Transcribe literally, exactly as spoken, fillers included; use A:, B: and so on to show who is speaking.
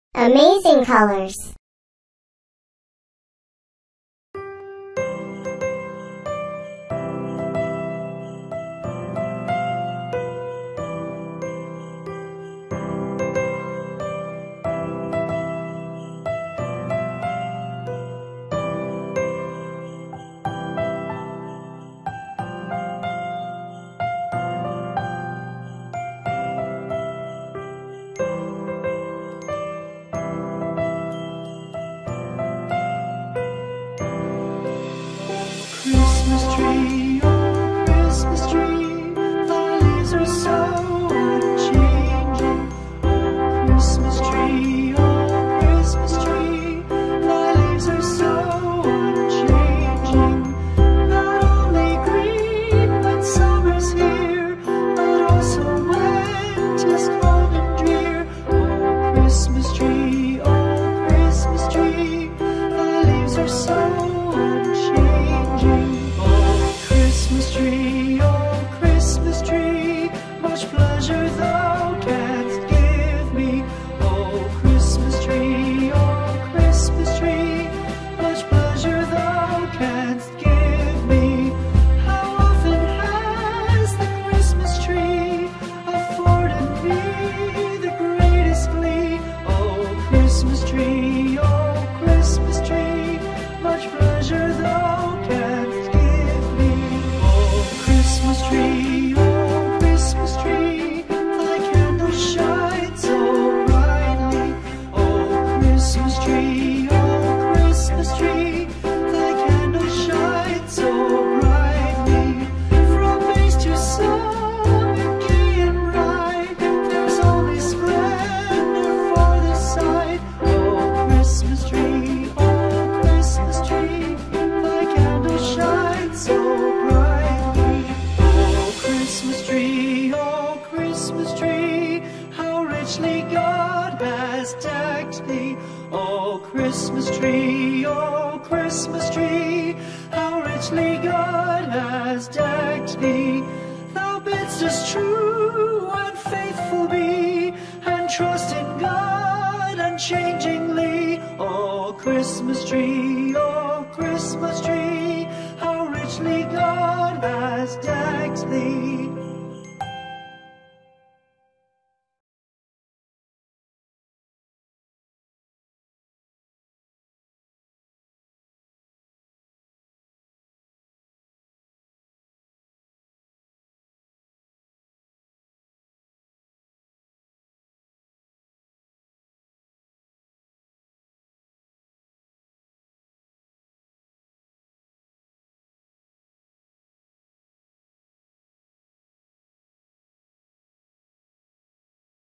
A: Amazing colors.
B: Christmas tree, oh Christmas tree, thy leaves are so unchanging. Oh Christmas tree, oh Christmas tree, thy leaves are so unchanging. Not only green when summer's here, but also when 'tis cold and drear. Oh Christmas tree, oh Christmas tree, thy leaves are so unchanging. Christmas tree, oh Christmas tree, much pleasure thou canst give me. Oh Christmas tree, oh Christmas tree, much pleasure thou canst give me. How often has the Christmas tree afforded me the greatest glee? Oh Christmas tree, oh Christmas tree, much pleasure thou canst give me. Christmas tree, oh Christmas tree, thy candles shine so brightly. Oh Christmas tree, oh Christmas tree, thy candles shine so brightly. From base to summit, gay and bright, there's only splendor for the sight. Oh Christmas tree, oh Christmas tree, thy candles shine so brightly. Christmas tree, oh Christmas tree, how richly God has decked thee. Oh Christmas tree, oh Christmas tree, how richly God has decked thee. Thou bidst us true and faithful be, and trust in God unchangingly. Oh Christmas tree, oh Christmas tree,